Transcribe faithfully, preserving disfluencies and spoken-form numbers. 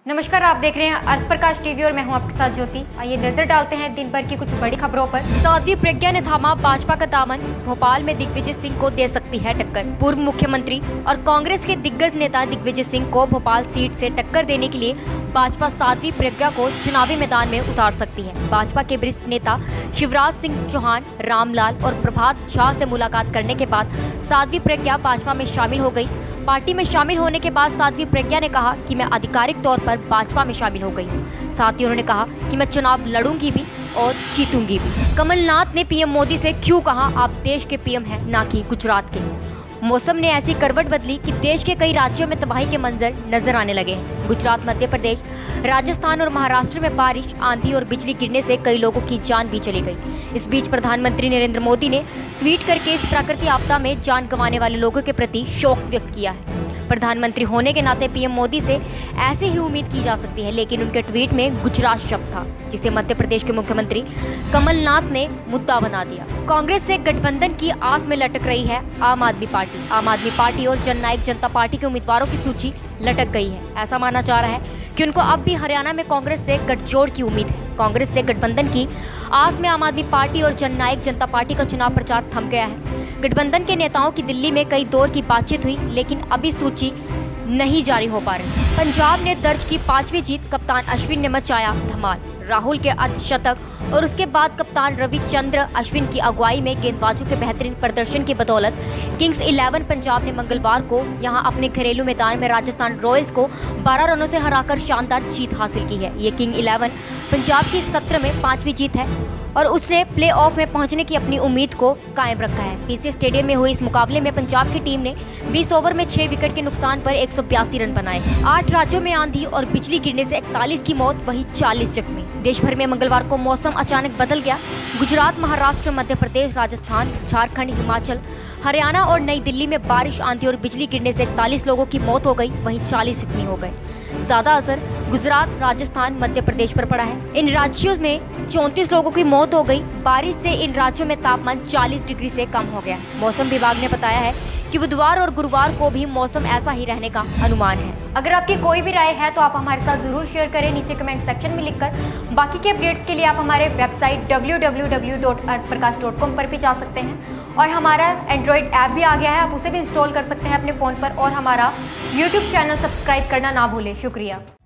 नमस्कार, आप देख रहे हैं अर्थ प्रकाश टीवी और मैं हूं आपके साथ ज्योति। आइए नजर डालते हैं दिन भर की कुछ बड़ी खबरों पर। साध्वी प्रज्ञा ने थामा भाजपा का दामन, भोपाल में दिग्विजय सिंह को दे सकती है टक्कर। पूर्व मुख्यमंत्री और कांग्रेस के दिग्गज नेता दिग्विजय सिंह को भोपाल सीट से टक्कर देने के लिए भाजपा साध्वी प्रज्ञा को चुनावी मैदान में उतार सकती है। भाजपा के वरिष्ठ नेता शिवराज सिंह चौहान, रामलाल और प्रभात झा से मुलाकात करने के बाद साध्वी प्रज्ञा भाजपा में शामिल हो गयी। पार्टी में शामिल होने के बाद साध्वी प्रज्ञा ने कहा कि मैं आधिकारिक तौर पर भाजपा में शामिल हो गई। साथ ही उन्होंने कहा कि मैं चुनाव लड़ूंगी भी और जीतूंगी भी। कमलनाथ ने पीएम मोदी से क्यों कहा आप देश के पीएम हैं, ना कि गुजरात के। मौसम ने ऐसी करवट बदली कि देश के कई राज्यों में तबाही के मंजर नजर आने लगे हैं। गुजरात, मध्य प्रदेश, राजस्थान और महाराष्ट्र में बारिश, आंधी और बिजली गिरने से कई लोगों की जान भी चली गई। इस बीच प्रधानमंत्री नरेंद्र मोदी ने ट्वीट करके इस प्राकृतिक आपदा में जान गंवाने वाले लोगों के प्रति शोक व्यक्त किया है। प्रधानमंत्री होने के नाते पीएम मोदी से ऐसे ही उम्मीद की जा सकती है, लेकिन उनके ट्वीट में गुजरात शब्द था, जिसे मध्य प्रदेश के मुख्यमंत्री कमलनाथ ने मुद्दा बना दिया। कांग्रेस से गठबंधन की आस में लटक रही है आम आदमी पार्टी। आम आदमी पार्टी और जननायक जनता पार्टी के उम्मीदवारों की सूची लटक गई है। ऐसा माना जा रहा है कि उनको अब भी हरियाणा में कांग्रेस से गठजोड़ की उम्मीद है। कांग्रेस से गठबंधन की आस में आम आदमी पार्टी और जननायक जनता पार्टी का चुनाव प्रचार थम गया है। गठबंधन के नेताओं की दिल्ली में कई दौर की बातचीत हुई, लेकिन अभी सूची नहीं जारी हो पा रही। पंजाब ने दर्ज की पांचवी जीत, कप्तान अश्विन ने मचाया धमाल। राहुल के अर्धशतक और उसके बाद कप्तान रविचंद्र अश्विन की अगुवाई में गेंदबाजों के बेहतरीन प्रदर्शन की बदौलत किंग्स इलेवन पंजाब ने मंगलवार को यहां अपने घरेलू मैदान में राजस्थान रॉयल्स को बारह रनों से हराकर शानदार जीत हासिल की है। ये किंग इलेवन पंजाब की सत्र में पांचवी जीत है और उसने प्लेऑफ में पहुंचने की अपनी उम्मीद को कायम रखा है। पीसीए स्टेडियम में हुए इस मुकाबले में पंजाब की टीम ने बीस ओवर में छह विकेट के नुकसान पर एक सौ बयासी रन बनाए। आठ राज्यों में आंधी और बिजली गिरने से इकतालीस की मौत, वहीं चालीस जख्मी। देश भर में मंगलवार को मौसम अचानक बदल गया। गुजरात, महाराष्ट्र, मध्य प्रदेश, राजस्थान, झारखंड, हिमाचल, हरियाणा और नई दिल्ली में बारिश, आंधी और बिजली गिरने से इकतालीस लोगों की मौत हो गई, वहीं चालीस जख्मी हो गए। ज्यादा असर गुजरात, राजस्थान, मध्य प्रदेश पर पड़ा है। इन राज्यों में चौंतीस लोगों की मौत हो गई। बारिश से इन राज्यों में तापमान चालीस डिग्री से कम हो गया। मौसम विभाग ने बताया है कि बुधवार और गुरुवार को भी मौसम ऐसा ही रहने का अनुमान है। अगर आपकी कोई भी राय है तो आप हमारे साथ जरूर शेयर करें नीचे कमेंट सेक्शन में लिखकर। बाकी के अपडेट्स के लिए आप हमारे website W W W dot Arth Prakash dot com पर भी जा सकते हैं और हमारा एंड्रॉइड ऐप भी आ गया है, आप उसे भी इंस्टॉल कर सकते हैं अपने फ़ोन पर और हमारा यूट्यूब चैनल सब्सक्राइब करना ना भूलें। शुक्रिया।